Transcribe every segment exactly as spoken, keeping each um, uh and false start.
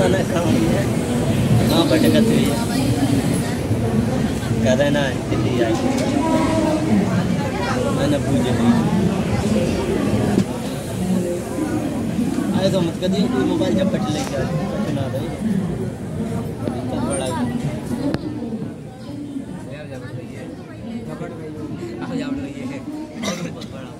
ना खाऊंगी है ना भटकत हुई करे ना दिल्ली आई मैंने पूछे आए तो मत करिए कोई मोबाइल जब पट ले जाए पट ना दे तो बड़ा यार जब रही है कपड़ गई आ जाओ रही है बहुत बड़ा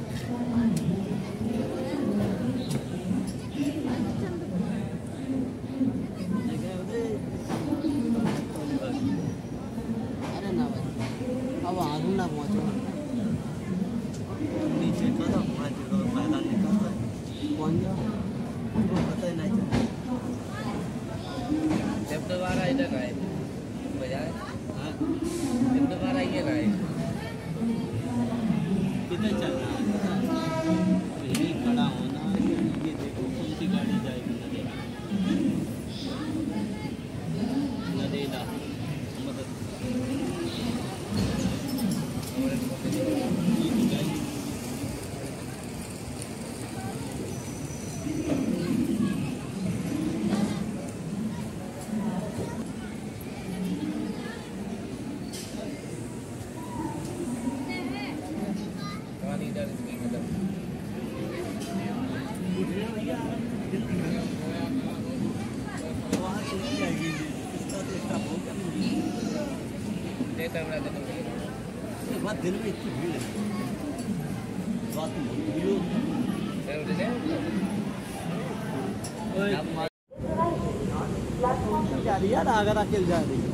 अब आगू ना पहुंचो नीचे का तो पाँच जगह फायदा निकलता है कौन जा वो पता ही नहीं चलता जब दोबारा इधर आए बजाय हाँ जब दोबारा ये आए किधर चल रहा है यही खड़ा होना ये देखो कौन सी गाड़ी जाएगी नदेला मदद बात दिन में इतनी भीड़ है बात जा रही यार अगर अकेले जा रही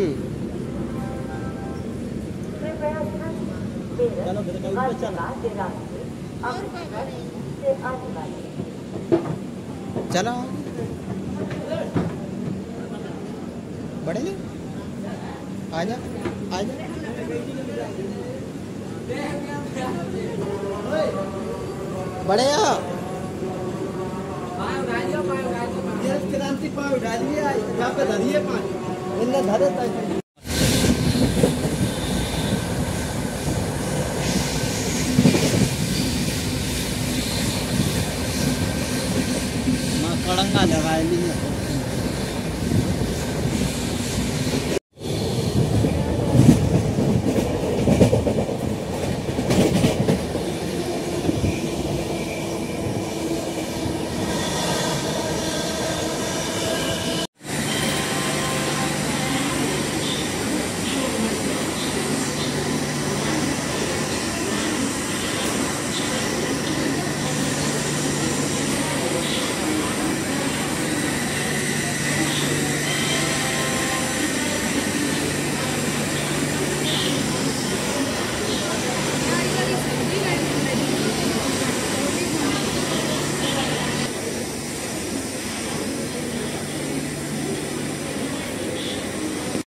चलो फिर कभी चला चलो बड़े ले आजा आजा बड़े क्रांति पाव डालिए यहाँ पे धरिए पानी धरे